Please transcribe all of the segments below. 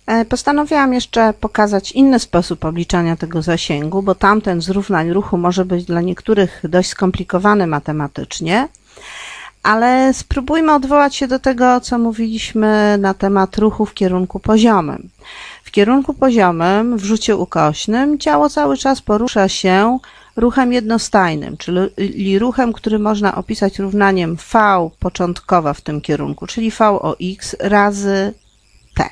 Postanowiłam jeszcze pokazać inny sposób obliczania tego zasięgu, bo tamten z równań ruchu może być dla niektórych dość skomplikowany matematycznie, ale spróbujmy odwołać się do tego, co mówiliśmy na temat ruchu w kierunku poziomym. W kierunku poziomym, w rzucie ukośnym, ciało cały czas porusza się ruchem jednostajnym, czyli ruchem, który można opisać równaniem v początkowa w tym kierunku, czyli v o x razy t.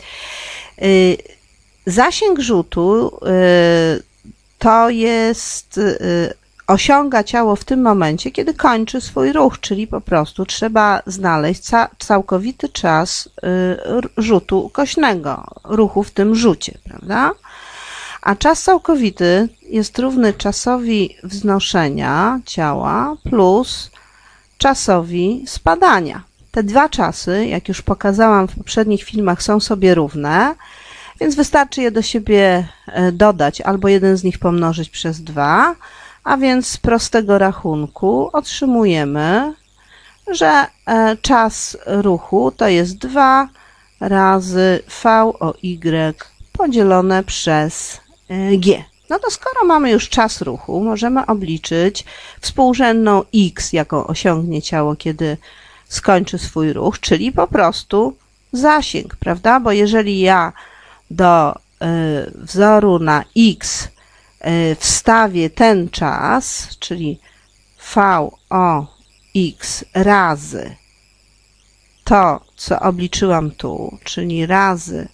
Zasięg rzutu to jest, osiąga ciało w tym momencie, kiedy kończy swój ruch, czyli po prostu trzeba znaleźć całkowity czas rzutu ukośnego, ruchu w tym rzucie, prawda? A czas całkowity jest równy czasowi wznoszenia ciała plus czasowi spadania. Te dwa czasy, jak już pokazałam w poprzednich filmach, są sobie równe, więc wystarczy je do siebie dodać albo jeden z nich pomnożyć przez 2, a więc z prostego rachunku otrzymujemy, że czas ruchu to jest 2 razy v o y podzielone przez g. No to skoro mamy już czas ruchu, możemy obliczyć współrzędną x, jaką osiągnie ciało, kiedy skończy swój ruch, czyli po prostu zasięg, prawda? Bo jeżeli ja do wzoru na x wstawię ten czas, czyli v o x razy to, co obliczyłam tu, czyli razy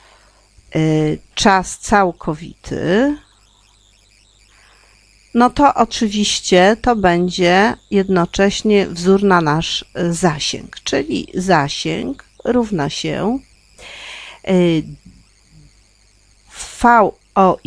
czas całkowity, no to oczywiście to będzie jednocześnie wzór na nasz zasięg, czyli zasięg równa się v o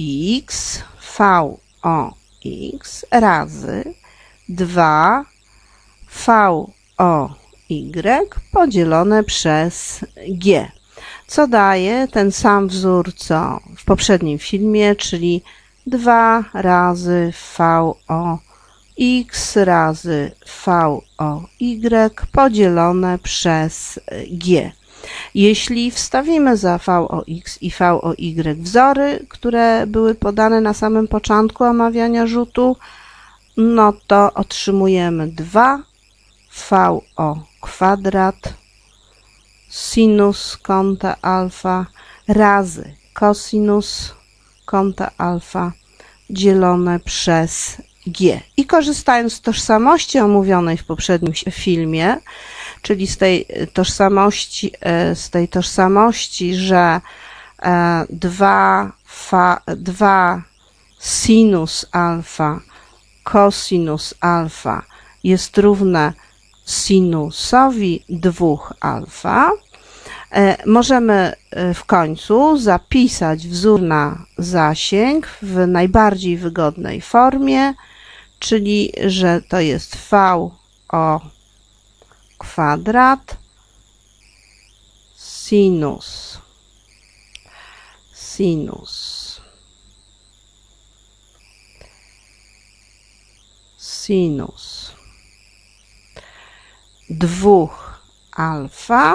x razy 2 v o y podzielone przez g, co daje ten sam wzór, co w poprzednim filmie, czyli 2 razy v o x razy v o y podzielone przez g. Jeśli wstawimy za v o x i v o y wzory, które były podane na samym początku omawiania rzutu, no to otrzymujemy 2 v o kwadrat sinus kąta alfa razy cosinus kąta alfa dzielone przez g. I korzystając z tożsamości omówionej w poprzednim filmie, czyli z tej tożsamości, że 2 sinus alfa cosinus alfa jest równe sinusowi 2 alfa, możemy w końcu zapisać wzór na zasięg w najbardziej wygodnej formie, czyli że to jest v o kwadrat sinus 2 alfa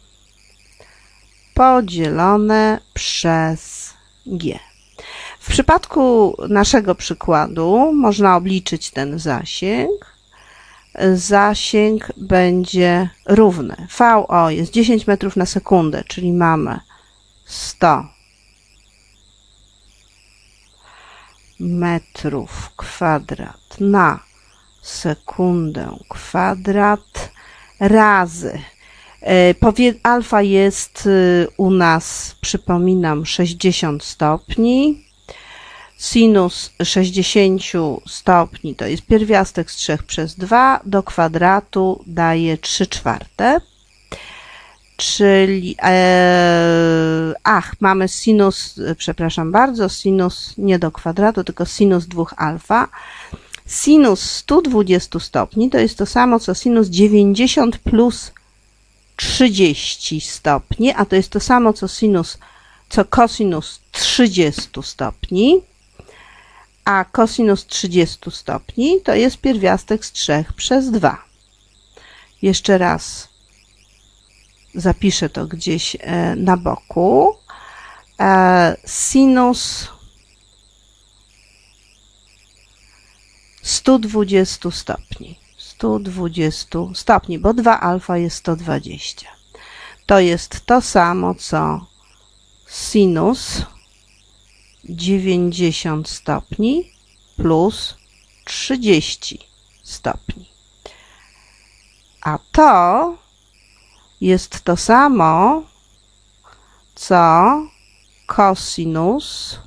podzielone przez g. W przypadku naszego przykładu można obliczyć ten zasięg. Zasięg będzie równy. VO jest 10 metrów na sekundę, czyli mamy 100 metrów kwadrat na sekundę kwadrat razy. Alfa jest u nas, przypominam, 60 stopni. Sinus 60 stopni to jest pierwiastek z 3 przez 2, do kwadratu daje 3/4. Czyli, mamy sinus, przepraszam bardzo, sinus nie do kwadratu, tylko sinus 2 alfa. Sinus 120 stopni to jest to samo, co sinus 90 plus 30 stopni, a to jest to samo, co cosinus 30 stopni, a cosinus 30 stopni to jest pierwiastek z 3 przez 2. Jeszcze raz zapiszę to gdzieś na boku. sinus 120 stopni. 120 stopni, bo 2 alfa jest 120. To jest to samo, co sinus 90 stopni plus 30 stopni. A to jest to samo, co cosinus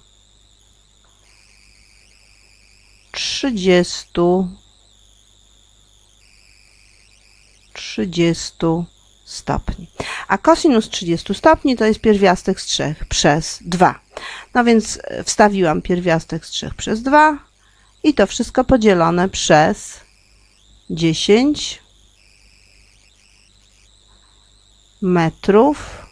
30 stopni. A cosinus 30 stopni to jest pierwiastek z 3 przez 2. No więc wstawiłam pierwiastek z 3 przez 2 i to wszystko podzielone przez 10 metrów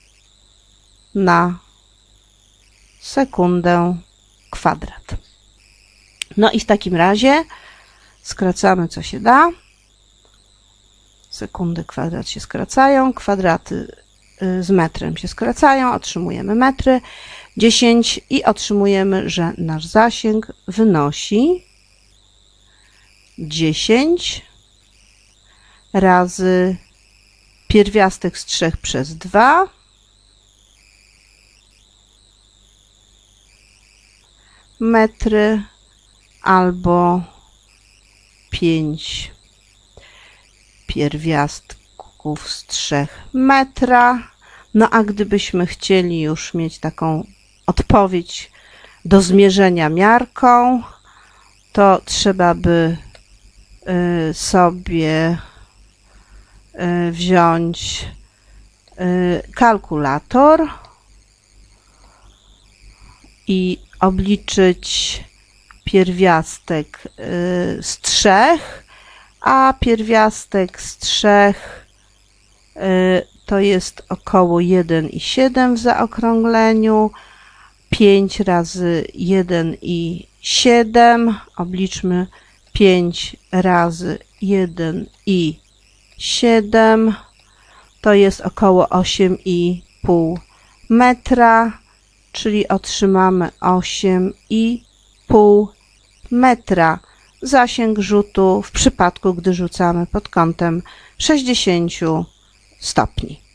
na sekundę kwadrat. No i w takim razie skracamy co się da. Sekundy kwadrat się skracają, kwadraty z metrem się skracają, otrzymujemy metry, 10 i otrzymujemy, że nasz zasięg wynosi 10 razy pierwiastek z 3 przez 2 metry albo 5 pierwiastków z 3 metra. No a gdybyśmy chcieli już mieć taką odpowiedź do zmierzenia miarką, to trzeba by sobie wziąć kalkulator i obliczyć pierwiastek z 3, a pierwiastek z 3 to jest około 1,7 w zaokrągleniu. 5 razy 1,7. Obliczmy 5 razy 1,7. To jest około 8,5 metra, czyli otrzymamy 8,5 metra zasięg rzutu w przypadku, gdy rzucamy pod kątem 60 stopni.